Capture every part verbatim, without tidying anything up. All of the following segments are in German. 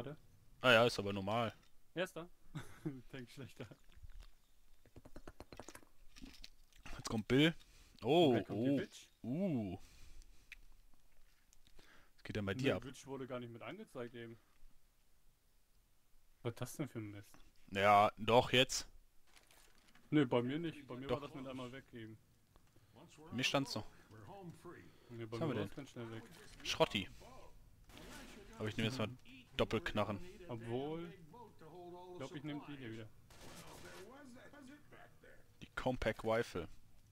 gerade. Ah ja, ist aber normal. Erster. Tank schlechter. Jetzt kommt Bill. Und Oh, gleich kommt die oh, Witch. uh. Was geht denn bei dir Ne, ab? Witch wurde gar nicht mit angezeigt eben. Was ist das denn für ein Mist? Ja, doch, jetzt. Ne, bei mir nicht. Bei mir Doch. war das mit einmal weg eben. Bei mir stand's noch. Ne, bei Was haben mir wir war denn? es ganz schnell weg. Schrotti. Aber ich nehme jetzt mal Doppelknarren. Obwohl... Ich glaube, ich nehme die hier wieder. Die Compact Rifle.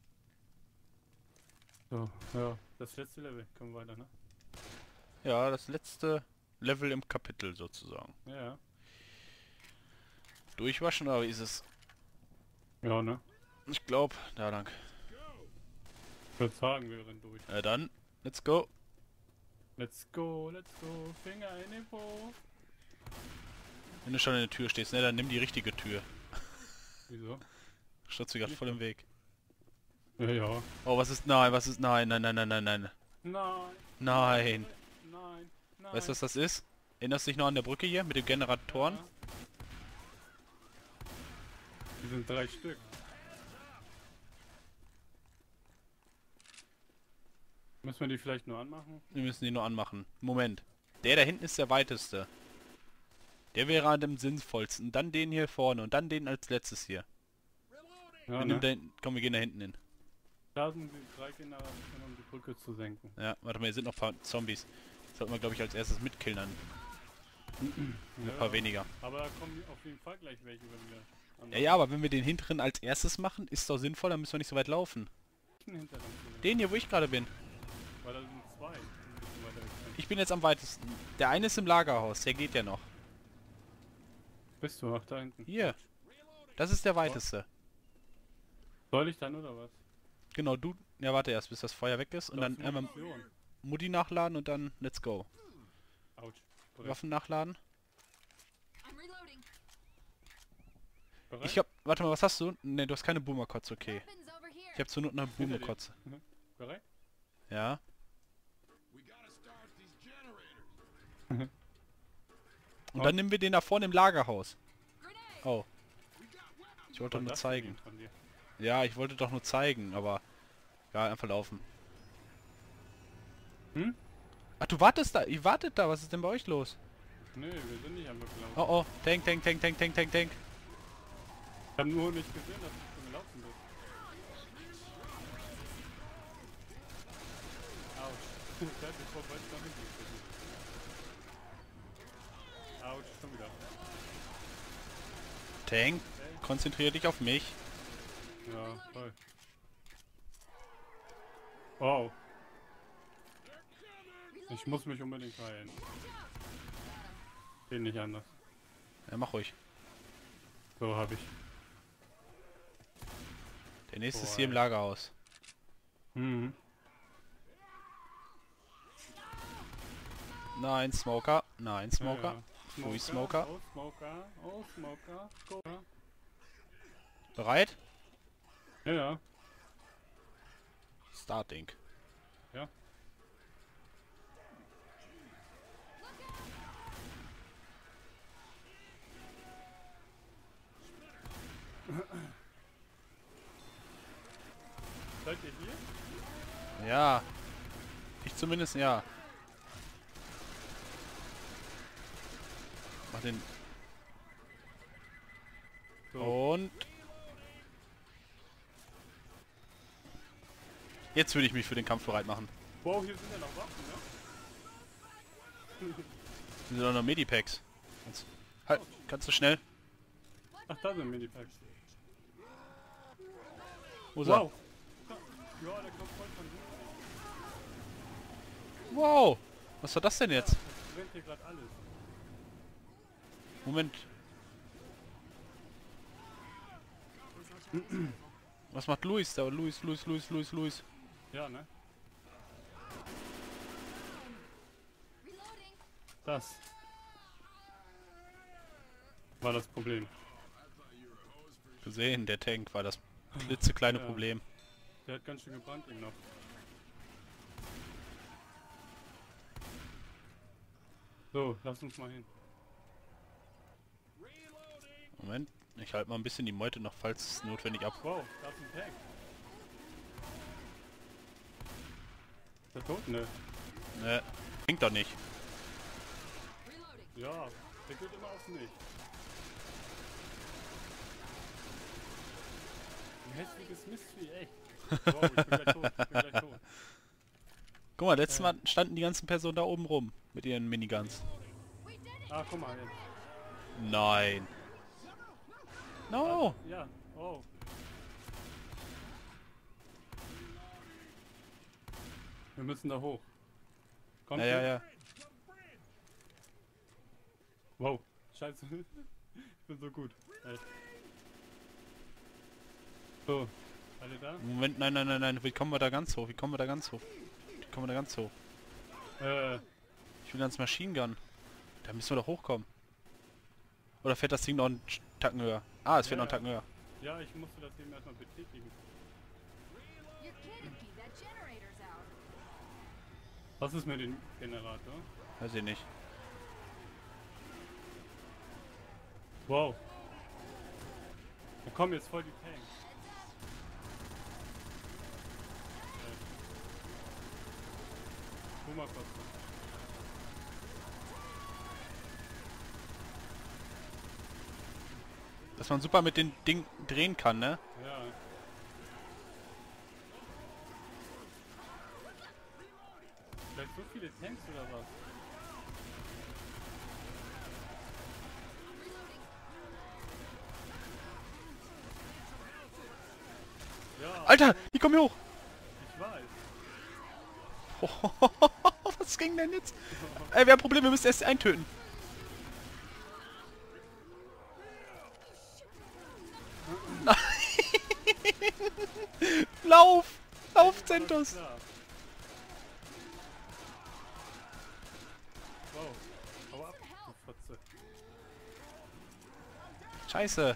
So, ja. Das letzte Level. Kommen wir weiter, ne? Ja, das letzte Level im Kapitel sozusagen. Ja, ja. Durchwaschen, oder wie ist es? Ja, ne? Ich glaube, da lang. Ich würde sagen, wir rennen durch. Na dann, let's go. Let's go, let's go. Finger in den Po. Wenn du schon in der Tür stehst, ne, dann nimm die richtige Tür. Wieso? Stürzt gerade voll im Weg. Ja, ja. Oh, was ist... Nein, was ist... Nein, nein, nein, nein, nein, nein. Nein. Nein. Nein. Nein. Weißt du, was das ist? Erinnerst du dich noch an der Brücke hier mit den Generatoren? Ja. Die sind drei Stück. Müssen wir die vielleicht nur anmachen? Wir müssen die nur anmachen. Moment. Der da hinten ist der weiteste. Der wäre an dem sinnvollsten. Dann den hier vorne und dann den als letztes hier. Ja, Wir ne? nehmen den, komm, wir gehen da hinten hin. Da sind die drei Generationen, um die Brücke zu senken. Ja, warte mal, hier sind noch ein paar Zombies. Sollten wir, glaube ich, als erstes mitkillen dann. Ein Ja, paar weniger. aber da kommen auf jeden Fall gleich welche, wenn wir... Ja, ja, aber wenn wir den hinteren als erstes machen, ist doch sinnvoll, dann müssen wir nicht so weit laufen. Hinterland gehen. Den hier, wo ich gerade bin. Weil da sind zwei. die ein bisschen weiter weg sind. Ich bin jetzt am weitesten. Der eine ist im Lagerhaus, der geht ja noch. Bist du? Ach, da hinten. Hier. Das ist der weiteste. Soll ich dann oder was? Genau, du... Ja, warte erst, bis das Feuer weg ist und Da dann ist einmal Munition. Mutti nachladen und dann let's go. Autsch. Bereit? Waffen nachladen. I'm reloading. Bereit? Ich hab... Warte mal, was hast du? Ne, du hast keine Boomerkotze, okay. Weapons over here. Ich hab zur Not eine Hinter dir. Boomerkotze. Mhm. Bereit? Ja. Und dann nehmen wir den da vorne im Lagerhaus. Grenade. Oh. Ich wollte doch Was nur das zeigen. denn von dir? Ja, ich wollte doch nur zeigen, aber... Ja, einfach laufen. Hm? Ach, du wartest da. Ihr wartet da. Was ist denn bei euch los? Nö, wir sind nicht einfach gelaufen. Oh, oh. Tank, Tank, Tank, Tank, Tank, Tank, Tank. Ich hab nur nicht gesehen, dass du schon gelaufen bist. Autsch. Der hat mich vorbei nach hinten geschmissen. Autsch, schon wieder. Tank, konzentriere dich auf mich. Ja, voll. Wow. Ich muss mich unbedingt heilen. Geht nicht anders. Ja, mach ruhig. So hab ich. Der nächste ist Boah, hier im ey. Lagerhaus. Mhm. Nein, Smoker. Nein, Smoker. Ja, Free ja. Smoker. Oh, Smoker. Oh, Smoker. Go. Bereit? Ja, ja. Starting. Ja. Seid ihr hier? Ja. Ich zumindest, ja. Mach den... So. Und... Jetzt würde ich mich für den Kampf bereit machen. Wow, hier sind ja noch Waffen, ne? Sind doch noch Medipacks. Kannst, halt, kannst du schnell? Ach, da sind Medipacks. Wo ist er? Wow! Ja, der kommt voll von hinten. Wow! Was war das denn jetzt? Das brennt hier gerade alles. Moment. Was macht Luis da? Luis, Luis, Luis, Luis, Luis. Ja, ne? Reloading. Das war das Problem. Gesehen, der Tank war das klitzekleine Ja. Problem. Der hat ganz schön gebrannt ihn noch. So, lass uns mal hin. Moment, ich halte mal ein bisschen die Meute noch, falls es notwendig ab... Wow, da ist ein Tank. Ist der tot? Ne. Ne, bringt doch nicht. Reloading. Ja, der geht immer auf mich. Ein hässliches Mistvieh, echt. Wow, ich bin gleich tot, ich bin gleich tot. Guck mal, letztes Äh. Mal standen die ganzen Personen da oben rum. Mit ihren Miniguns. We did it. Ah, guck mal jetzt. Nein. No. Ja, oh. Wir müssen da hoch. Kommt Ja, ja, ihr? ja. Wow, scheiße. Ich bin so gut. Echt. So, alle da? Moment, nein, nein, nein, nein. Wie kommen wir da ganz hoch? Wie kommen wir da ganz hoch? Wie kommen wir da ganz hoch? Äh, Ich will ans Machine Gun. Da müssen wir doch hochkommen. Oder fährt das Ding noch einen Tacken höher? Ah, es fährt Ja, noch einen Tacken höher. ja, ich musste das eben erstmal betätigen. You're kidding me. That generator's out. Was ist mit dem Generator? Weiß ich nicht. Wow. Da kommen jetzt voll die Tanks. Guck mal kurz. Dass man super mit dem Ding drehen kann, ne? Ja. Vielleicht so viele Tanks oder was? Ja, Alter, die kommen hier hoch. ich weiß. Was ging denn jetzt? Ey, wir haben Probleme, wir müssen erst einen töten. Nein! Lauf! Lauf, Zentos! Klar. Wow. Hau ab, du Fotze. Scheiße!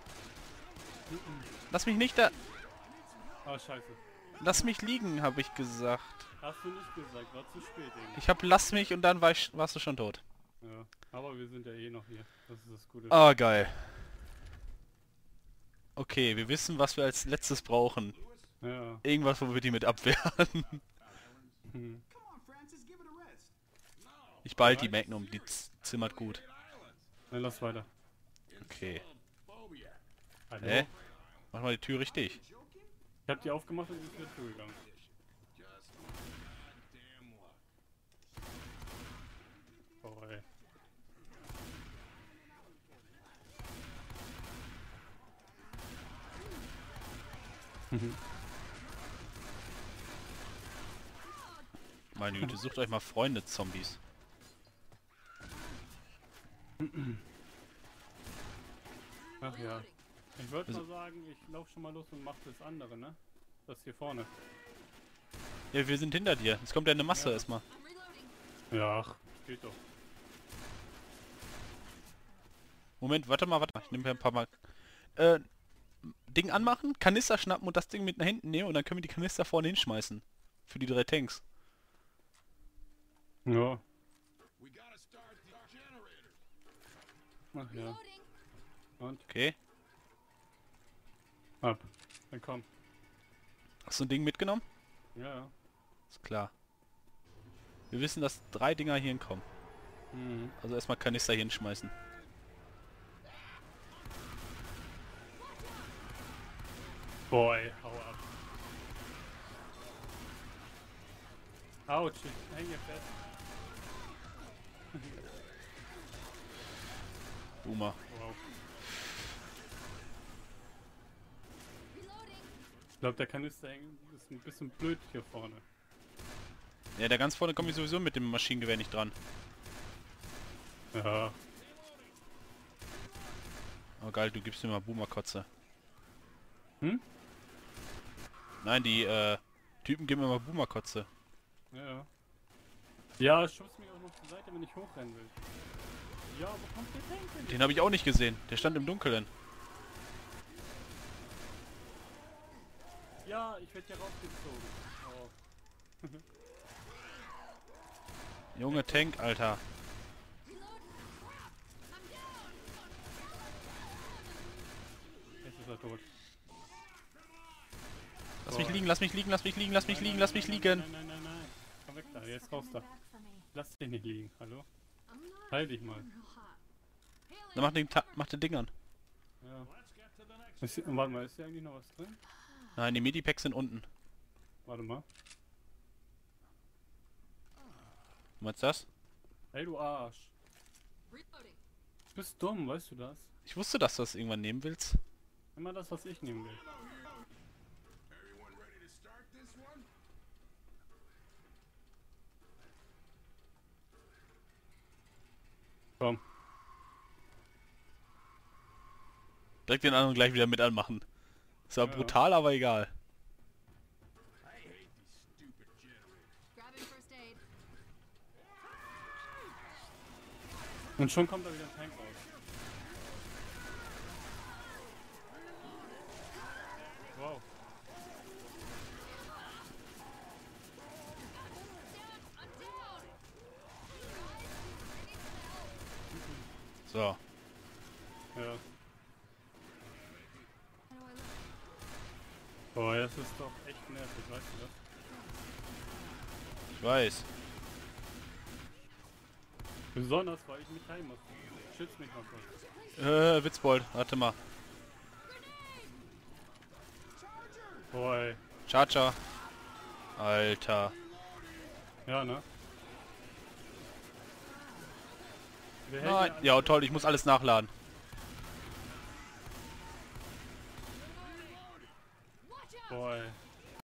Lass mich nicht da... Ah, scheiße. Lass mich liegen, habe ich gesagt. Hast du nicht gesagt, war zu spät irgendwie. Ich hab lass mich und dann war ich, warst du schon tot. Ja, aber wir sind ja eh noch hier. Das ist das Gute. Ah, geil. Okay, wir wissen, was wir als letztes brauchen. Ja. Irgendwas, wo wir die mit abwehren. Hm. Ich behalte die Magnum, die z- zimmert gut. Dann lass weiter. Okay. Hallo? Hä? Mach mal die Tür richtig. Ich hab die aufgemacht und ist wieder zugegangen. Oh, ey. Meine Güte, sucht euch mal Freunde, Zombies. Ach ja. Ich würde Also- mal sagen, ich lauf schon mal los und mach das andere, ne? Das hier vorne. Ja, wir sind hinter dir. Jetzt kommt ja eine Masse Ja. erstmal. I'm reloading. Ja, ach, geht doch. Moment, warte mal, warte mal. Ich nehme hier ein paar Mal. Äh, Ding anmachen, Kanister schnappen und das Ding mit nach hinten nehmen und dann können wir die Kanister vorne hinschmeißen. Für die drei Tanks. Ja. Ach ja. Reloading. Und? Okay. Ab. Dann komm. Hast du ein Ding mitgenommen? Ja, ja. Ist klar. Wir wissen, dass drei Dinger hier hinkommen. Mhm. Also erstmal Kanister hier hinschmeißen. Boah, ey, hau ab. Autsch, ich häng hier fest. Boomer. Wow. Reloading. Ich glaube, der Kanister hängt- ist ein bisschen blöd hier vorne. Ja, der ganz vorne kommt sowieso mit dem Maschinengewehr nicht dran. Ja. Oh geil, du gibst mir mal Boomer-Kotze. Hm? Nein, die äh, Typen geben mir mal Boomer-Kotze. Ja, ja. Ja, schubst mich auch noch zur Seite, wenn ich hochrennen will. Ja, wo kommt der Tank denn? Den habe ich auch nicht gesehen. Der stand im Dunkeln. Ja, ich werde hier rausgezogen. Oh. Junge Tank, Alter. er tot. Lass Boah. mich liegen, lass mich liegen, lass mich liegen, lass mich Nein, liegen, nein, lass nein, mich nein, liegen. Nein, nein, nein, nein. Komm weg da, jetzt raus da. Back for me. Lass dich nicht liegen, hallo? I'm not Halt dich mal. real hot. Dann mach den, Ta mach den Ding an. Ja. Ist hier, warte mal, ist hier eigentlich noch was drin? Nein, die Medipacks sind unten. Warte mal. Du meinst das? Ey, du Arsch. Reloading. Du bist dumm, weißt du das? Ich wusste, dass du das irgendwann nehmen willst. Immer das, was ich nehmen will. Komm. Direkt den anderen gleich wieder mit anmachen. Ist zwar Ja. brutal, aber egal. Grabbing first aid. Und schon kommt da wieder ein Tank raus. Wow. I'm down. So. Ja. How do I look? Boah, das ist doch echt nervig, weißt du das? Ich weiß. Besonders, weil ich mich heim muss. Schütz mich mal kurz. Äh, Witzbold, warte mal. Boah, ey. Charger. Alter. Ja, ne? Wer hält Nein. hier an- Ja, toll, ich muss alles nachladen. Watch out. Boah, ey.